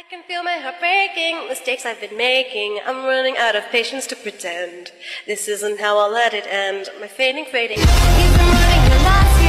can feel my heart breaking, mistakes I've been making. I'm running out of patience to pretend. This isn't how I'll let it end. My fading. You've been running your last